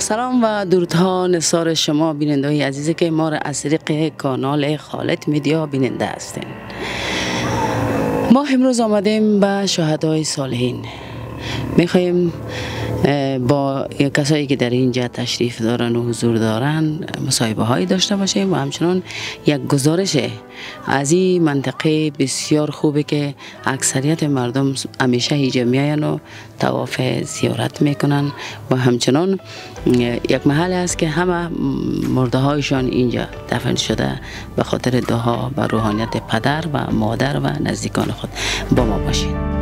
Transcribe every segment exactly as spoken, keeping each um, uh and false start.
سلام و درودها نثار شما بیننده های عزیزی که ما را از طریق کانال خالد میدیا بیننده هستین. ما امروز آمدیم به شهدای صالحین. میخواهیم با کسایی که در اینجا تشریف دارن و حضور دارن مصاحبه هایی داشته باشیم و همچنان یک گزارش از این منطقه بسیار خوبه که اکثریت مردم همیشه اینجا میاین و طواف زیارت میکنن و همچنان یک محل است که همه مرده هایشان اینجا دفن شده به خاطر دعا و روحانیت پدر و مادر و نزدیکان خود. با ما باشید.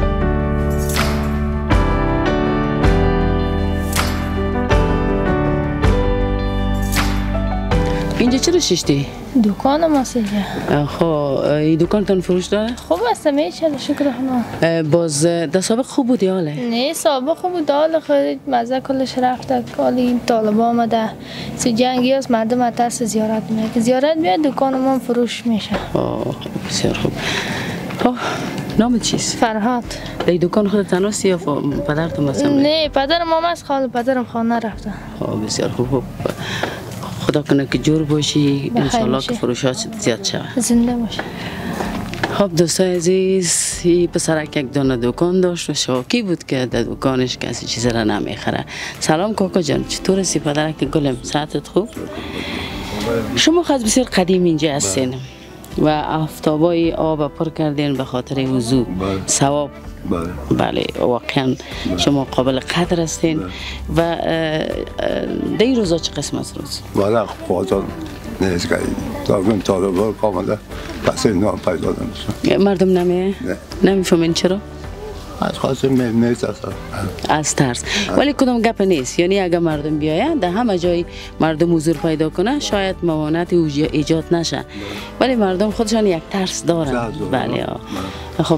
اینجا چرا ششتی؟ دکانم است اینجا. خب این دکانتون فروش داره؟ خوب است میشه شکر خدا. باز در سابق خوب بود یا حاله؟ نه سابق خوب بود حالا خیلی مزه کلش رفته کال این طالبا آمده سی جنگی است مردم ترس زیارت میاد زیارت میاد دکانم هم فروش میشه. آه بسیار خوب. خب نام چیست؟ فرهاد. در دکان خود تنهایی یا پدرتون مثلا؟ نه پدرم هم است خاله پدرم خانه رفته. خب بسیار خوب. خدا کنه که جور باشی انشالله که فروشات زیاد شود. زنده باشه. خب دوستای عزیز این پسرک یک دانه دکان داشت و شوکی بود که در دکانش کسی چیز را نمیخره. سلام کاکا جان چطور هستی پدرک گلم صحتت خوب؟ شما خود بسیار قدیم اینجا هستین و آفتابای آب پر کردین به خاطر وضو ثواب. بله بله واقعا شما قابل قدر هستین. و در این روزا چه قسم است روز؟ بله خواهدان نیست که دارم طالبا کاملا پس نام پیدا نمیشن. مردم نمی؟ نه نمیفهمین چرا؟ از خواست نیست اصلا از ترس. ولی کدام گپ نیست، یعنی اگر مردم بیاین در همه جای مردم حضور پیدا کنه شاید موانعت ایجاد نشه، ولی مردم خودشان یک ترس دارن. بله خب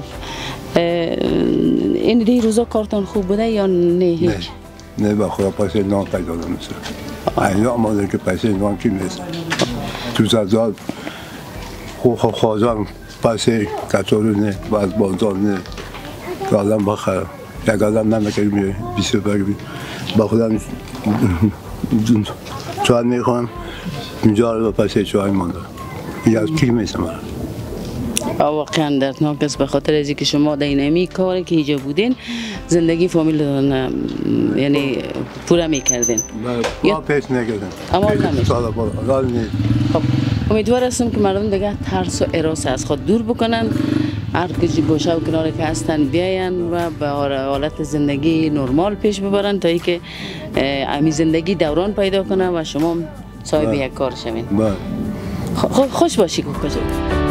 این دی روزا کارتون خوب بوده یا نه هیچ؟ نه نه به خدا پس نام پیدا نمیشه. اینا آماده که پس نام کی نیست. تو زداد خو خو خوازم پس کتورو نه باز بازار نه که آدم بخیر یک آدم نمیکنه میره بیسه بگی با خودم چوان میخوام اینجا رو پس چوان مانده این از کی میسم واقعا دردناک است به خاطر از اینکه شما در اینمی کاری که اینجا بودین زندگی فامیل یعنی پورا میکردین. ما پیش نکردیم. اما نمیشه. خب امیدوار هستم که مردم دیگه ترس و اراس از خود دور بکنن، هر کجی گوشه و کناری که هستن بیاین و به حالت زندگی نرمال پیش ببرن تا اینکه امی زندگی دوران پیدا کنه و شما صاحب یک کار شوین. خوش باشی کوکا جان.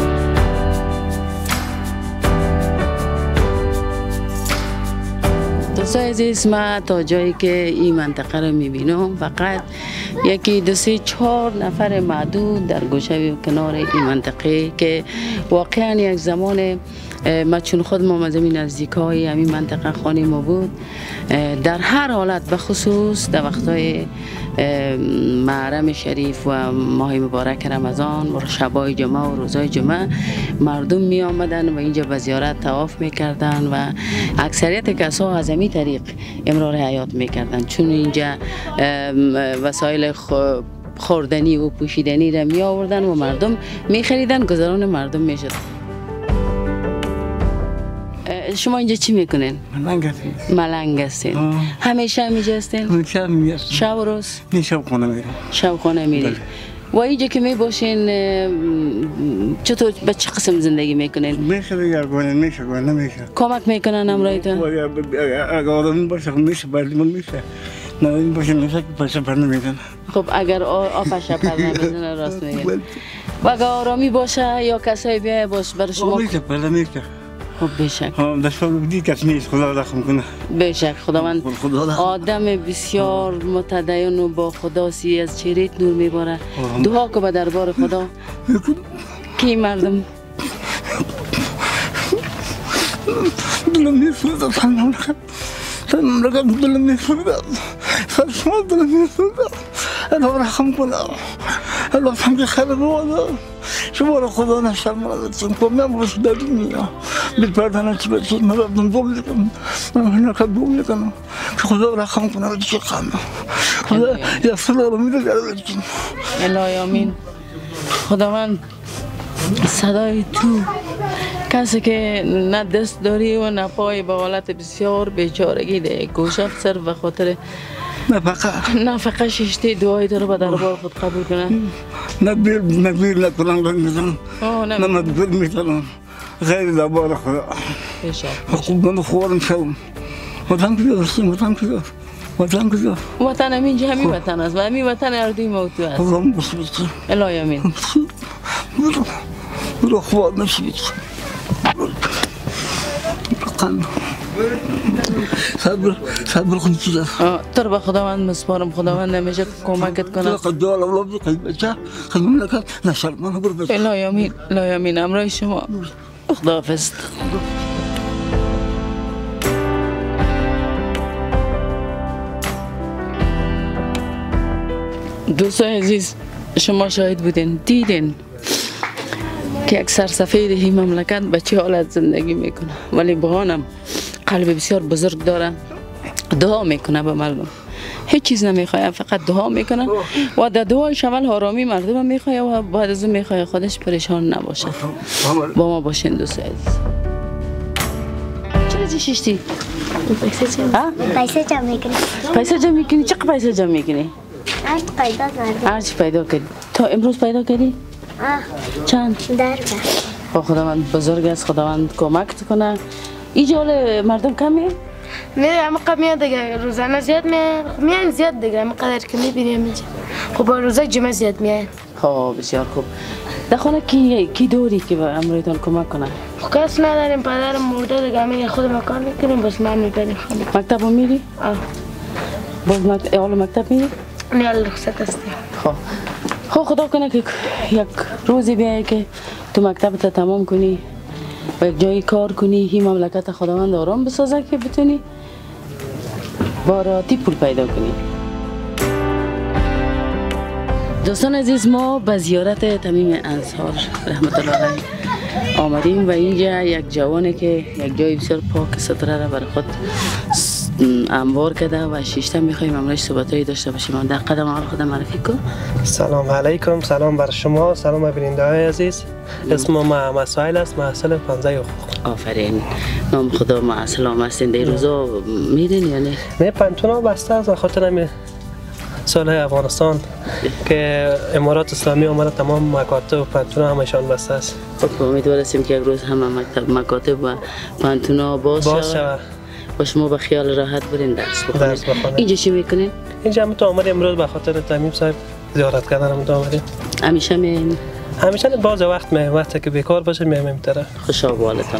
دوستای عزیز ما تا جایی که این منطقه رو میبینم فقط یکی دو سه چهار نفر معدود در گوشه و کنار این منطقه که واقعا یک زمان ما چون خود ما زمین نزدیکای همین منطقه خانه ما بود در هر حالت به خصوص در وقتای محرم شریف و ماه مبارک رمضان و شبای جمعه و روزای جمعه مردم می آمدن و اینجا به زیارت طواف می کردن و اکثریت کسا از همین طریق امرار حیات می کردن چون اینجا وسایل خوردنی و پوشیدنی را می آوردن و مردم می خریدن گذران مردم می شد. شما اینجا چی میکنین؟ ملنگ هستیم. ملنگ هستین. همیشه همیشه هستین؟ همیشه همیشه هستیم. شب و روز؟ نه شب خانه میریم. شب خانه میریم. و اینجا که می باشین چطور به چه قسم زندگی میکنین؟ میشه یا گونه میشه گونه نمیشه. کمک میکنن امرایتون؟ اگر آدمی باشه میشه ولی من میشه. نه این باشه میشه که پاشه پر نمیدن. خب اگر آفش پر نمیدن راست میگن. و اگر آرامی باشه یا کسایی بیای باش برای شما؟ میشه پر میشه. خب بشک ها داشتم بودی کسی نیست خدا رحم کنه بشک خداوند آدم بسیار متدین و با خدا سی از چهرهت نور میباره دعا که به دربار خدا کی مردم دلم میسوزه سلام سلام لکم دلم میسوزه سلام دلم میسوزه الله رحم کنه الله فهمت خیر رو شما را خدا نشرم ندارم که من باش در دنیا بالپردن چی بسید من رفتم دوم کنم من هنر دوم کنم که خدا رحم کنه چی کنم خدا یک سال آرامی رو بیاره بکن. الهی آمین. خداوند صدای تو کسی که نه دست داری و نه پای به حالت بسیار بیچارگی ده گوشه صرف به خاطر نفقه نفقه ششته دعای تو رو به دربار خود قبول کنن. نه بیر نه بیر نکنم رنگ میزنم نه مدبیر میزنم غیر دربار خدا خوب من خوارم شدم وطن کجا دستیم وطن کجا وطن کجا وطن همین جا همین وطن است و همین وطن اردوی موتو است. خدام بسیط الهی آمین. برو برو خواب نشید قلب صبر صبر کن چیزا تو رو به خداوند مسپارم. خداوند همیشه کمکت کنه. قد الله الله قلب بچه خدمت نکرد نشر من برو بس الهی آمین. الهی آمین. امرای شما. خداحافظ. دوستای عزیز شما شاهد بودین دیدین که یک سرسفید این مملکت به چه حالت زندگی میکنه ولی بهانم قلب بسیار بزرگ داره. دعا میکنه به مردم هیچ چیز نمیخواه فقط دعا میکنه و در دعای شمال آرامی مردم میخواه و بعد از اون میخواه خودش پریشان نباشه. با ما باشین دوستای عزیز. چرا چی ششتی؟ پیسه جمع میکنی. پیسه جمع میکنی؟ چقدر پیسه جمع میکنی؟ هر چی پیدا کردی. هر چی پیدا کردی. تا امروز پیدا کردی؟ آه. چند؟ درگاه. با خداوند بزرگ است. خداوند کمک کنه. اینجا حال مردم کمی؟ نه اما قبل میاد دیگه روزانه زیاد میاد میان زیاد دیگه اما قدر که میبینیم اینجا خب روزای جمعه زیاد میاد. خب بسیار خوب. در خانه کی کی دوری که به امرویتان کمک کنه؟ خب کس نداریم پدرم مرده دیگه میگه خود مکان میکنیم بس من میبریم خانه. مکتب رو میری؟ آه. باز مکتب اول مکتب میری؟ نه رخصت هستیم. خب خب خدا کنه که یک روزی بیایی که تو مکتبت تمام کنی و یک جایی کار کنی این مملکت خداوند آرام بسازه که بتونی با راحتی پول پیدا کنی. دوستان عزیز ما به زیارت تمیم انصار رحمت الله علیه آمدیم و اینجا یک جوانه که یک جای بسیار پاک ستره را برای خود انبار کرده و شیشته میخواییم امروز صحبتایی داشته باشیم. در قدم اول خودم معرفی کن. سلام علیکم. سلام بر شما. سلام بیننده های عزیز. اسم ما مسائل است. محصل پانزده حقوق. آفرین. نام خدا ما سلام هستین. در روزا میرین یا نه؟ نه پنتونا بسته است خاطر نمی سالهای افغانستان که امارات اسلامی آمده تمام مکاتب و پنتونا همشان بسته است. خب امیدوار هستیم که یک روز همه مکتب مکاتب و پنتونا باز شود و شما به خیال راحت برین درس بخونید. اینجا چی میکنین؟ اینجا هم تو آمدیم امروز به خاطر تمیم صاحب زیارت کردن هم تو آمدیم. همیشه می همیشه باز وقت می وقتی که بیکار باشه میام این طرف. خوشا بالتان.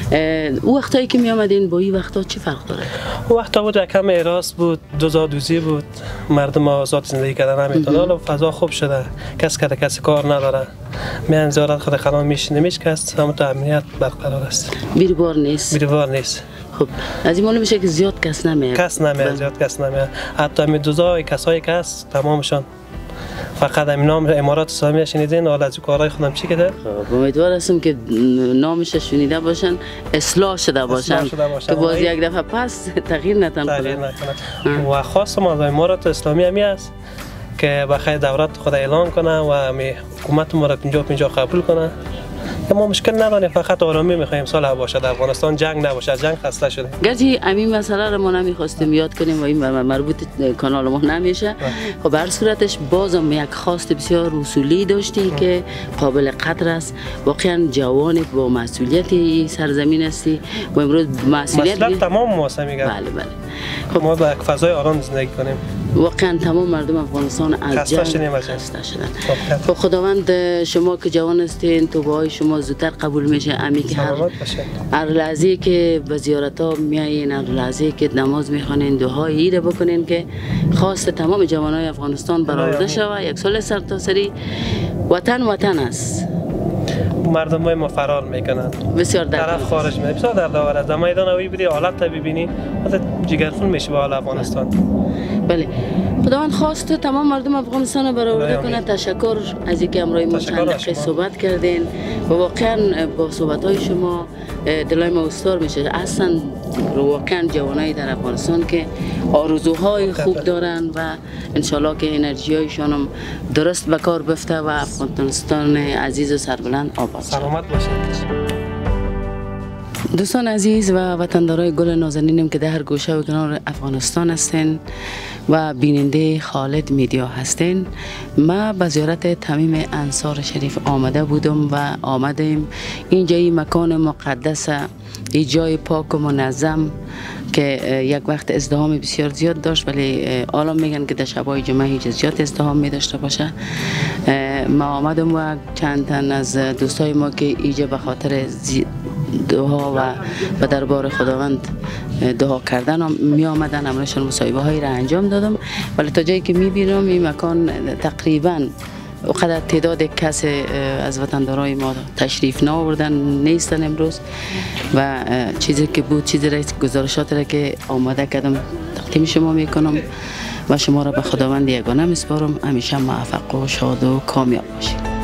او وقتایی که می آمدین با این وقتا چی فرق داره؟ او وقتا بود یکم اعراض بود، دوزادوزی بود، مردم آزاد زندگی کردن نمیتونه. حالا فضا خوب شده، کس کرده کسی کار نداره. میان زیارت خود خانم میشینه میش کس هم تو امنیت برقرار است. بیروار نیست. بیروار نیست. خب از این معلوم میشه که زیاد کس نمیاد. کس نمیاد، زیاد کس نمیاد. حتی می دوزای کسایی که هست تمامشان فقط همین نام امارات اسلامی شنیدین. حالا از کارهای خودم چی کده؟ خب امیدوار هستم که نامش شنیده باشن، اصلاح شده باشن که باز یک دفعه پس تغییر نتن تغییر نکنه. و خاص ما امارات اسلامی همی است که بخیر دولت خود اعلان کنه و می حکومت ما را پنجاه پنجاه قبول کنه. ما مشکل نداریم، فقط آرامی میخوایم صلح باشه در افغانستان، جنگ نباشه. جنگ خسته شده. گرچه همین مسئله رو ما نمیخواستیم یاد کنیم و این مربوط کانال ما نمیشه. خب هر صورتش بازم یک خواست بسیار اصولی داشتی که قابل قدر است. واقعا جوانی با مسئولیت سرزمین هستی و امروز مسئولیت مسئولیت تمام ما میگم. بله بله. خب ما با فضای آرام زندگی کنیم. واقعا تمام مردم افغانستان از جنگ خسته شدن. خب خداوند شما که جوان هستین توبه‌های شما زودتر قبول میشه. امی که هر هر لحظه که به زیارت ها میایین، هر لحظه که نماز میخوانین، دعای ایره بکنین که خواست تمام جوانای افغانستان برآورده شود. یک سال سرتاسری وطن وطن است. مردم های ما فرار میکنن، بسیار طرف درد خارج میشه، بسیار دردآور است. در میدان هوایی بودی حالت تا ببینی مثلا جگرخون میشه به حال افغانستان. بله، خداوند خواست تمام مردم افغانستان رو برآورده کنه. تشکر از اینکه امروز ما چند دقیقه صحبت کردین و واقعا با صحبت های شما دلای ما استار میشه. اصلا واقعا جوانای در افغانستان که آرزوهای خوب دارن و انشالله که انرژی هایشان هم درست به کار بفته و افغانستان عزیز و سربلند آباد شد. سلامت باشید. دوستان عزیز و وطندارای گل نازنینم که در هر گوشه و کنار افغانستان هستین و بیننده خالد میدیا هستین، ما به زیارت تمیم انصار شریف آمده بودم و آمدیم اینجا این مکان مقدس، این جای پاک و منظم که یک وقت ازدحام بسیار زیاد داشت، ولی حالا میگن که در شبای جمعه هیچ زیاد ازدحام می داشته باشه. ما آمدم و چند تن از دوستای ما که اینجا به خاطر دعا و به دربار خداوند دعا کردن می آمدن، امرشان مصاحبه هایی را انجام دادم. ولی تا جایی که می بینم این مکان تقریبا وقدر تعداد کس از وطندارای ما تشریف نآوردن نیستن امروز و چیزی که بود، چیزی را گزارشات را که آماده کردم تقدیم شما میکنم و شما را به خداوند یگانه میسپارم. همیشه موفق و شاد و کامیاب باشید.